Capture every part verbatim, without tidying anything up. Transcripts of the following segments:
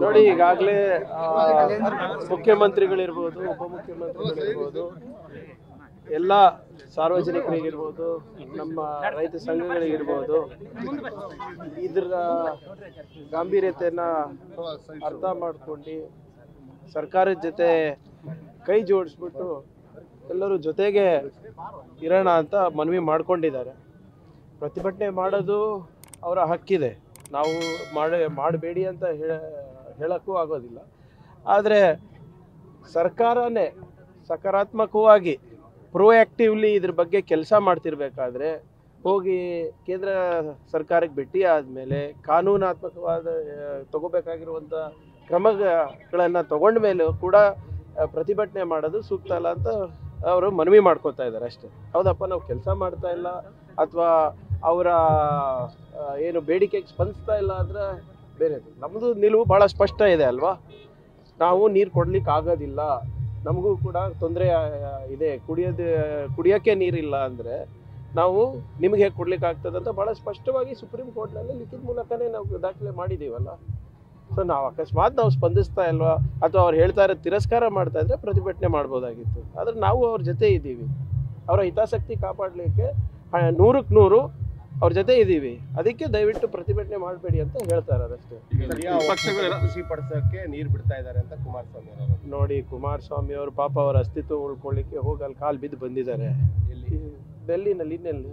ನೋಡಿ ಈಗಾಗಲೇ ಮುಖ್ಯಮಂತ್ರಿಗಳಿರ್ಬೋದು ಉಪಮುಖ್ಯಮಂತ್ರಿಗಳಿರ್ಬೋದು ಎಲ್ಲ ಸಾರ್ವಜನಿಕರಿಗಿರ್ಬೋದು ನಮ್ಮ ರೈತ ಸಂಘಗಳಿಗಿರ್ಬೋದು ಇದರ ಗಾಂಭೀರ್ಯತೆಯನ್ನು ಅರ್ಥ ಮಾಡ್ಕೊಂಡು ಸರ್ಕಾರದ ಜೊತೆ ಕೈ ಜೋಡಿಸ್ಬಿಟ್ಟು ಎಲ್ಲರೂ ಜೊತೆಗೆ ಇರೋಣ ಅಂತ ಮನವಿ ಮಾಡ್ಕೊಂಡಿದ್ದಾರೆ. ಪ್ರತಿಭಟನೆ ಮಾಡೋದು ಅವರ ಹಕ್ಕಿದೆ, ನಾವು ಮಾಡಿ ಮಾಡಬೇಡಿ ಅಂತ ಹೇಳ ಹೇಳೋಕ್ಕೂ ಆಗೋದಿಲ್ಲ. ಆದರೆ ಸರ್ಕಾರನೇ ಸಕಾರಾತ್ಮಕವಾಗಿ ಪ್ರೋಆ್ಯಕ್ಟಿವ್ಲಿ ಇದ್ರ ಬಗ್ಗೆ ಕೆಲಸ ಮಾಡ್ತಿರ್ಬೇಕಾದ್ರೆ ಹೋಗಿ ಕೇಂದ್ರ ಸರ್ಕಾರಕ್ಕೆ ಭೇಟಿ ಆದಮೇಲೆ ಕಾನೂನಾತ್ಮಕವಾದ ತಗೋಬೇಕಾಗಿರುವಂಥ ಕ್ರಮಗಳನ್ನು ತಗೊಂಡ ಮೇಲೂ ಕೂಡ ಪ್ರತಿಭಟನೆ ಮಾಡೋದು ಸೂಕ್ತ ಅಲ್ಲ ಅಂತ ಅವರು ಮನವಿ ಮಾಡ್ಕೋತಾ ಇದ್ದಾರೆ ಅಷ್ಟೇ. ಹೌದಪ್ಪ, ನಾವು ಕೆಲಸ ಮಾಡ್ತಾ ಇಲ್ಲ ಅಥವಾ ಅವರ ಏನು ಬೇಡಿಕೆಗೆ ಸ್ಪಂದಿಸ್ತಾ ಇಲ್ಲ ಅಂದರೆ ಬೇರೆದು. ನಮ್ಮದು ನಿಲುವು ಭಾಳ ಸ್ಪಷ್ಟ ಇದೆ ಅಲ್ವಾ. ನಾವು ನೀರು ಕೊಡ್ಲಿಕ್ಕೆ ಆಗೋದಿಲ್ಲ, ನಮಗೂ ಕೂಡ ತೊಂದರೆ ಇದೆ, ಕುಡಿಯೋದು ಕುಡಿಯೋಕ್ಕೆ ನೀರಿಲ್ಲ ಅಂದರೆ ನಾವು ನಿಮಗೆ ಹೇಗೆ ಕೊಡ್ಲಿಕ್ಕೆ ಆಗ್ತದೆ ಅಂತ ಭಾಳ ಸ್ಪಷ್ಟವಾಗಿ ಸುಪ್ರೀಂ ಕೋರ್ಟ್ನಲ್ಲಿ ಲಿಖಿತ ಮೂಲಕನೇ ನಾವು ದಾಖಲೆ ಮಾಡಿದ್ದೀವಲ್ಲ. ಸೊ ನಾವು ಅಕಸ್ಮಾತ್ ನಾವು ಸ್ಪಂದಿಸ್ತಾ ಇಲ್ವಾ ಅಥವಾ ಅವ್ರು ಹೇಳ್ತಾ ಇರೋದು ತಿರಸ್ಕಾರ ಮಾಡ್ತಾ ಇದ್ರೆ ಪ್ರತಿಭಟನೆ ಮಾಡ್ಬೋದಾಗಿತ್ತು. ಆದರೆ ನಾವು ಅವ್ರ ಜೊತೆ ಇದ್ದೀವಿ, ಅವರ ಹಿತಾಸಕ್ತಿ ಕಾಪಾಡಲಿಕ್ಕೆ ನೂರಕ್ಕೆ ನೂರು ಅವ್ರ ಜೊತೆ ಇದ್ದೀವಿ. ಅದಕ್ಕೆ ದಯವಿಟ್ಟು ಪ್ರತಿಭಟನೆ ಮಾಡಬೇಡಿ ಅಂತ ಹೇಳ್ತಾ ಇರೋದು ಅಷ್ಟೇ. ಖುಷಿಪಡಿಸೋಕ್ಕೆ ನೀರು ಬಿಡ್ತಾ ಇದ್ದಾರೆ ಅಂತ ಕುಮಾರಸ್ವಾಮಿ ಅವರು. ನೋಡಿ, ಕುಮಾರಸ್ವಾಮಿ ಅವರು ಪಾಪ ಅವರ ಅಸ್ತಿತ್ವ ಉಳ್ಕೊಳ್ಳಿಕ್ಕೆ ಹೋಗಿ ಅಲ್ಲಿ ಕಾಲು ಬಿದ್ದು ಬಂದಿದ್ದಾರೆ. ಡೆಲ್ಲಿನಲ್ಲಿ ಇನ್ನೆಲ್ಲಿ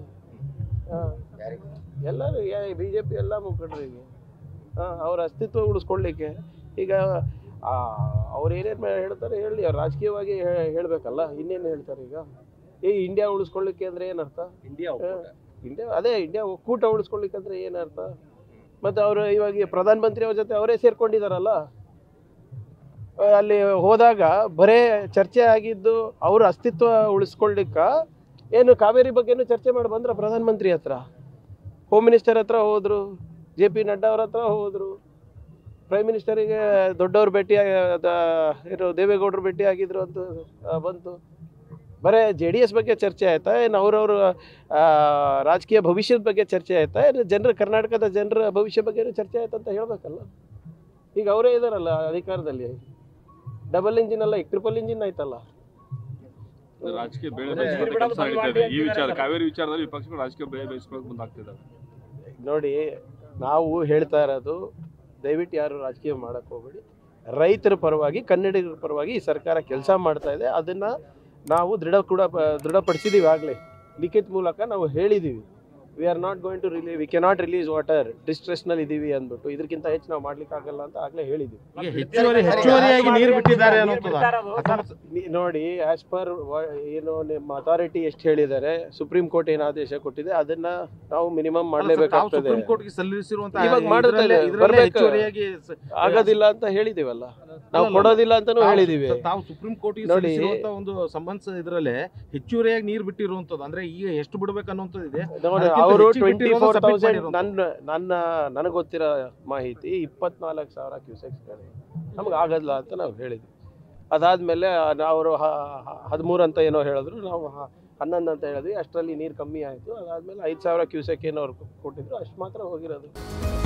ಎಲ್ಲರೂ ಬಿ ಜೆ ಪಿ ಎಲ್ಲ ಮುಖಂಡರಿಗೆ ಅವ್ರ ಅಸ್ತಿತ್ವ ಉಳಿಸ್ಕೊಳ್ಳಿಕ್ಕೆ ಈಗ ಅವ್ರು ಏನೇನು ಹೇಳ್ತಾರೆ ಹೇಳಿ, ಅವ್ರು ರಾಜಕೀಯವಾಗಿ ಹೇಳಬೇಕಲ್ಲ, ಇನ್ನೇನು ಹೇಳ್ತಾರೆ. ಈಗ ಈ ಇಂಡಿಯಾ ಉಳಿಸ್ಕೊಳ್ಳಿಕ್ಕೆ ಅಂದರೆ ಏನರ್ಥ? ಇಂಡಿಯಾ ಇಂಡಿಯಾ ಅದೇ ಇಂಡಿಯಾ ಒಕ್ಕೂಟ ಉಳಿಸ್ಕೊಳ್ಳಿಕ್ಕೆ ಅಂದರೆ ಏನರ್ಥ? ಮತ್ತು ಅವರು ಇವಾಗ ಪ್ರಧಾನಮಂತ್ರಿ ಅವ್ರ ಜೊತೆ ಅವರೇ ಸೇರ್ಕೊಂಡಿದ್ದಾರಲ್ಲ. ಅಲ್ಲಿ ಹೋದಾಗ ಬರೇ ಚರ್ಚೆ ಆಗಿದ್ದು ಅವ್ರ ಅಸ್ತಿತ್ವ ಉಳಿಸ್ಕೊಳ್ಳಿಕ್ಕೆ ಏನು ಕಾವೇರಿ ಬಗ್ಗೆನೂ ಚರ್ಚೆ ಮಾಡಿ ಬಂದ್ರ ಪ್ರಧಾನಮಂತ್ರಿ ಹತ್ರ, ಹೋಮ್ ಮಿನಿಸ್ಟರ್ ಹತ್ರ ಹೋದರು, ಜೆ ಪಿ ನಡ್ಡಾ ಅವ್ರ ಹತ್ರ ಹೋದರು, ಪ್ರೈಮ್ ಮಿನಿಸ್ಟರಿಗೆ ದೊಡ್ಡವ್ರು ಭೇಟಿ ಏನು ದೇವೇಗೌಡರು ಭೇಟಿ ಆಗಿದ್ರು ಅಂತ ಬಂತು. ಬರೀ ಜೆ ಡಿ ಎಸ್ ಬಗ್ಗೆ ಚರ್ಚೆ ಆಯ್ತಾ, ಏನು ಅವ್ರವ್ರ ರಾಜಕೀಯ ಭವಿಷ್ಯದ ಬಗ್ಗೆ ಚರ್ಚೆ ಆಯ್ತಾ, ಏನು ಜನರ ಕರ್ನಾಟಕದ ಜನರ ಭವಿಷ್ಯ ಬಗ್ಗೆ ಚರ್ಚೆ ಆಯ್ತು ಅಂತ ಹೇಳಬೇಕಲ್ಲ. ಈಗ ಅವರೇ ಇದಾರಲ್ಲ ಅಧಿಕಾರದಲ್ಲಿ, ಡಬಲ್ ಇಂಜಿನ್ ಅಲ್ಲ, ಈಗ ಟ್ರಿಪಲ್ ಇಂಜಿನ್ ಆಯ್ತಲ್ಲ. ರಾಜಕೀಯ ಬೇಳೆ ಈ ವಿಚಾರ ಕಾವೇರಿ ವಿಚಾರದಲ್ಲಿ ವಿಪಕ್ಷಗಳು ರಾಜಕೀಯ ಬೇಳೆ ಬೇಯಿಸ್ಕೊಳ್ಳೋಕೆ ಮುಂದಾಗ್ತಿದ್ದಾರೆ. ನೋಡಿ, ನಾವು ಹೇಳ್ತಾ ಇರೋದು ದಯವಿಟ್ಟು ಯಾರು ರಾಜಕೀಯ ಮಾಡೋಕ್ಕೆ ಹೋಗಬೇಡಿ. ರೈತರ ಪರವಾಗಿ, ಕನ್ನಡಿಗರ ಪರವಾಗಿ ಈ ಸರ್ಕಾರ ಕೆಲಸ ಮಾಡ್ತಾ ಇದೆ. ಅದನ್ನು ನಾವು ದೃಢ ಕೂಡ ದೃಢಪಡಿಸಿದ್ದೀವಿ. ಆಗಲೇ ಲಿಖಿತ ಮೂಲಕ ನಾವು ಹೇಳಿದ್ದೀವಿ, we are not going to relieve we cannot release water, ಡಿಸ್ಟ್ರೆಸ್ನಲ್ಲಿ ಇದ್ದೀವಿ ಅಂದ್ಬಿಟ್ಟು. ಇದಕ್ಕಿಂತ ಹೆಚ್ಚು ನಾವು ಮಾಡ್ಲಿಕ್ಕೆ ಆಗಲ್ಲ ಅಂತ ಆಗಲೇ ಹೇಳಿದ್ದೀವಿ. ನೋಡಿ, ಆಸ್ ಪರ್ ಏನು ನಿಮ್ಮ ಅಥಾರಿಟಿ ಎಷ್ಟು ಹೇಳಿದ್ದಾರೆ, ಸುಪ್ರೀಂ ಕೋರ್ಟ್ ಏನು ಆದೇಶ ಕೊಟ್ಟಿದೆ ಅದನ್ನ ನಾವು ಮಿನಿಮಮ್ ಮಾಡಲೇಬೇಕಾಗ್ತದೆ. ಇವಾಗ ಮಾಡ್ತಾ ಇದೆ, ಆಗೋದಿಲ್ಲ ಅಂತ ಹೇಳಿದೀವಲ್ಲ, ನಾವು ಕೊಡೋದಿಲ್ಲ ಅಂತಾನು ಹೇಳಿದೀವಿ. ತಾವು ಸುಪ್ರೀಂ ಕೋರ್ಟ್ ನೋಡಿ ಒಂದು ಸಂಬಂಧ ಇದರಲ್ಲೇ ಹೆಚ್ಚುವರಿಯಾಗಿ ನೀರು ಬಿಟ್ಟಿರುವಂತದ್ದು, ಅಂದ್ರೆ ಈಗ ಎಷ್ಟು ಬಿಡ್ಬೇಕು ಅನ್ನೋಂಥದ್ದು ಇದೆ. ಅವರು ಟ್ವೆಂಟಿ ಫೋರ್ ತೌಸಂಡ್ ನನ್ನ ನನ್ನ ನನಗೆ ಗೊತ್ತಿರೋ ಮಾಹಿತಿ ಇಪ್ಪತ್ನಾಲ್ಕು ಸಾವಿರ ಕ್ಯೂಸೆಕ್ಸ್ ನಮ್ಗೆ ಆಗೋದಿಲ್ಲ ಅಂತ ನಾವು ಹೇಳಿದ್ವಿ. ಅದಾದಮೇಲೆ ಅವರು ಹದಿಮೂರು ಅಂತ ಏನೋ ಹೇಳಿದ್ರು, ನಾವು ಹನ್ನೊಂದು ಅಂತ ಹೇಳಿದ್ವಿ. ಅಷ್ಟರಲ್ಲಿ ನೀರು ಕಮ್ಮಿ ಆಯಿತು. ಅದಾದಮೇಲೆ ಐದು ಸಾವಿರ ಕ್ಯೂಸೆಕ್ ಏನೋ ಅವ್ರು ಕೊಟ್ಟಿದ್ರು, ಅಷ್ಟು ಮಾತ್ರ ಹೋಗಿರೋದು.